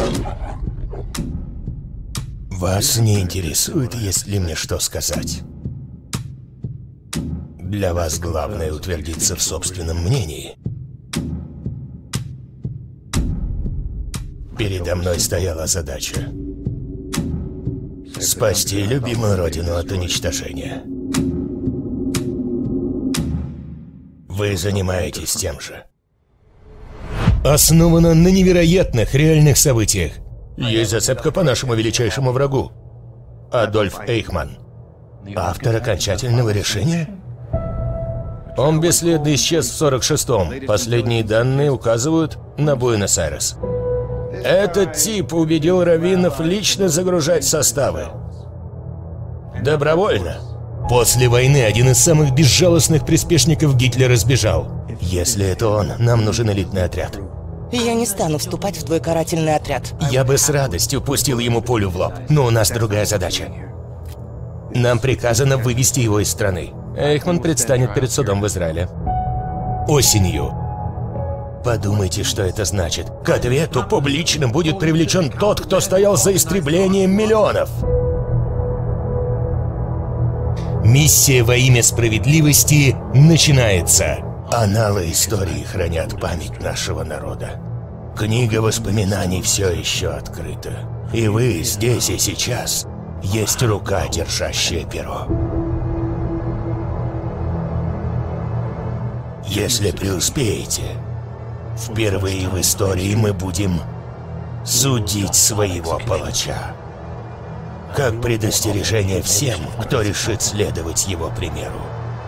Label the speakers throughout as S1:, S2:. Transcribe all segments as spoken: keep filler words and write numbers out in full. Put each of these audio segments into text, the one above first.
S1: Вас не интересует, есть ли мне что сказать? Для вас главное утвердиться в собственном мнении. Передо мной стояла задача — спасти любимую родину от уничтожения. Вы занимаетесь тем же. Основано на невероятных реальных событиях. Есть зацепка по нашему величайшему врагу — Адольф Эйхман. Автор окончательного решения? Он бесследно исчез в сорок шестом. Последние данные указывают на Буэнос-Айрес. Этот тип убедил раввинов лично загружать составы. Добровольно. После войны один из самых безжалостных приспешников Гитлера сбежал. Если это он, нам нужен элитный отряд.
S2: Я не стану вступать в твой карательный отряд.
S1: Я бы с радостью пустил ему пулю в лоб, но у нас другая задача. Нам приказано вывести его из страны. Эйхман предстанет перед судом в Израиле. Осенью. Подумайте, что это значит. К ответу публично будет привлечен тот, кто стоял за истреблением миллионов. Миссия во имя справедливости начинается. Аналы истории хранят память нашего народа. Книга воспоминаний все еще открыта. И вы здесь и сейчас есть рука, держащая перо. Если преуспеете, впервые в истории мы будем судить своего палача. Как предостережение всем, кто решит следовать его примеру.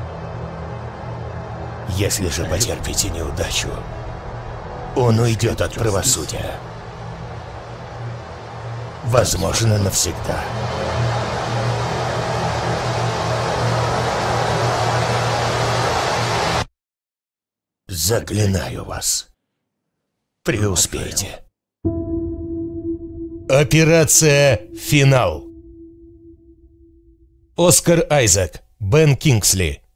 S1: Если же потерпите неудачу, он уйдет от правосудия. Возможно, навсегда. Заклинаю вас. Преуспейте. Операция «Финал». Оскар Айзек, Бен Кингсли.